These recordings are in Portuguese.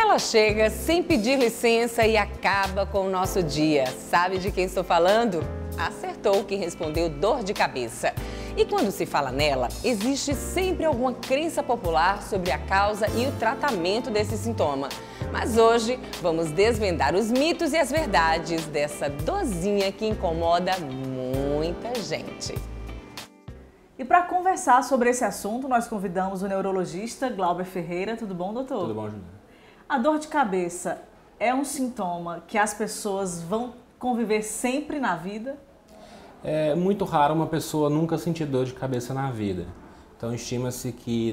Ela chega sem pedir licença e acaba com o nosso dia. Sabe de quem estou falando? Acertou quem respondeu dor de cabeça. E quando se fala nela, existe sempre alguma crença popular sobre a causa e o tratamento desse sintoma. Mas hoje vamos desvendar os mitos e as verdades dessa dorzinha que incomoda muita gente. E para conversar sobre esse assunto, nós convidamos o neurologista Glauber Ferreira. Tudo bom, doutor? Tudo bom, Juliana. A dor de cabeça é um sintoma que as pessoas vão conviver sempre na vida? É muito raro uma pessoa nunca sentir dor de cabeça na vida. Então, estima-se que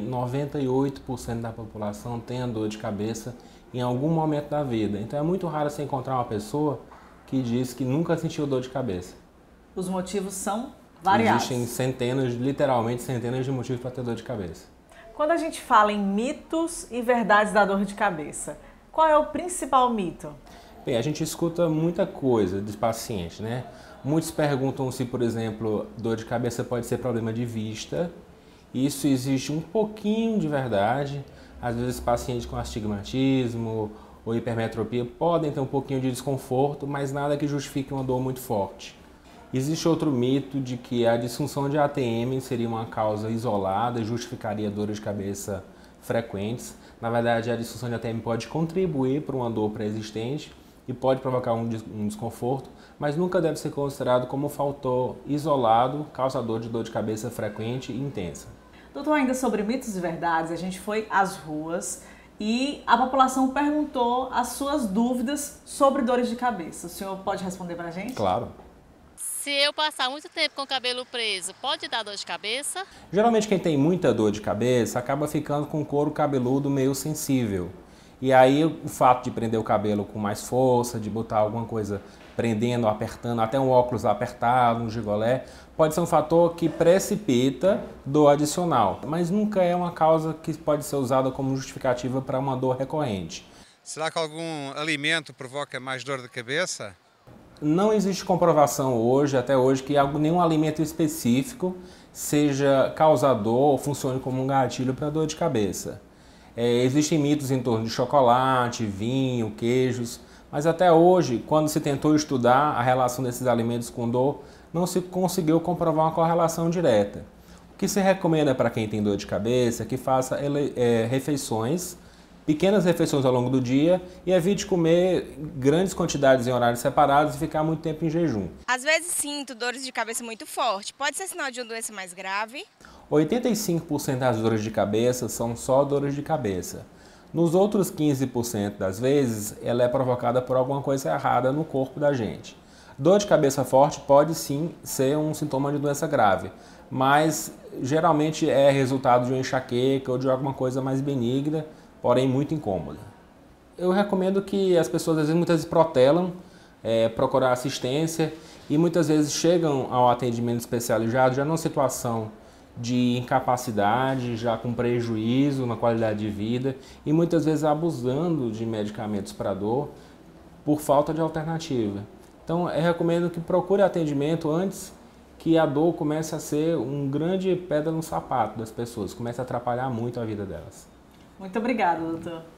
98% da população tenha dor de cabeça em algum momento da vida. Então, é muito raro você encontrar uma pessoa que diz que nunca sentiu dor de cabeça. Os motivos são variados. Existem centenas, literalmente centenas de motivos para ter dor de cabeça. Quando a gente fala em mitos e verdades da dor de cabeça, qual é o principal mito? Bem, a gente escuta muita coisa dos pacientes, né? Muitos perguntam se, por exemplo, dor de cabeça pode ser problema de vista. Isso existe um pouquinho de verdade. Às vezes pacientes com astigmatismo ou hipermetropia podem ter um pouquinho de desconforto, mas nada que justifique uma dor muito forte. Existe outro mito de que a disfunção de ATM seria uma causa isolada e justificaria dores de cabeça frequentes. Na verdade, a disfunção de ATM pode contribuir para uma dor pré-existente e pode provocar um desconforto, mas nunca deve ser considerado como um fator isolado causador de dor de cabeça frequente e intensa. Doutor, ainda sobre mitos e verdades, a gente foi às ruas e a população perguntou as suas dúvidas sobre dores de cabeça. O senhor pode responder para a gente? Claro. Se eu passar muito tempo com o cabelo preso, pode dar dor de cabeça? Geralmente quem tem muita dor de cabeça acaba ficando com o couro cabeludo meio sensível. E aí o fato de prender o cabelo com mais força, de botar alguma coisa prendendo, apertando, até um óculos apertado, um gigolé, pode ser um fator que precipita dor adicional. Mas nunca é uma causa que pode ser usada como justificativa para uma dor recorrente. Será que algum alimento provoca mais dor de cabeça? Não existe comprovação hoje, até hoje, que nenhum alimento específico seja causador ou funcione como um gatilho para dor de cabeça. Existem mitos em torno de chocolate, vinho, queijos, mas até hoje, quando se tentou estudar a relação desses alimentos com dor, não se conseguiu comprovar uma correlação direta. O que se recomenda para quem tem dor de cabeça é que faça refeições, pequenas refeições ao longo do dia e evite comer grandes quantidades em horários separados e ficar muito tempo em jejum. Às vezes sinto dores de cabeça muito forte. Pode ser sinal de uma doença mais grave? 85% das dores de cabeça são só dores de cabeça. Nos outros 15% das vezes, ela é provocada por alguma coisa errada no corpo da gente. Dor de cabeça forte pode sim ser um sintoma de doença grave, mas geralmente é resultado de uma enxaqueca ou de alguma coisa mais benigna, porém muito incômoda. Eu recomendo que as pessoas muitas vezes protelam, procurar assistência e muitas vezes chegam ao atendimento especializado já numa situação de incapacidade, já com prejuízo na qualidade de vida e muitas vezes abusando de medicamentos para dor por falta de alternativa. Então eu recomendo que procure atendimento antes que a dor comece a ser um grande pedra no sapato das pessoas, comece a atrapalhar muito a vida delas. Muito obrigada, doutor.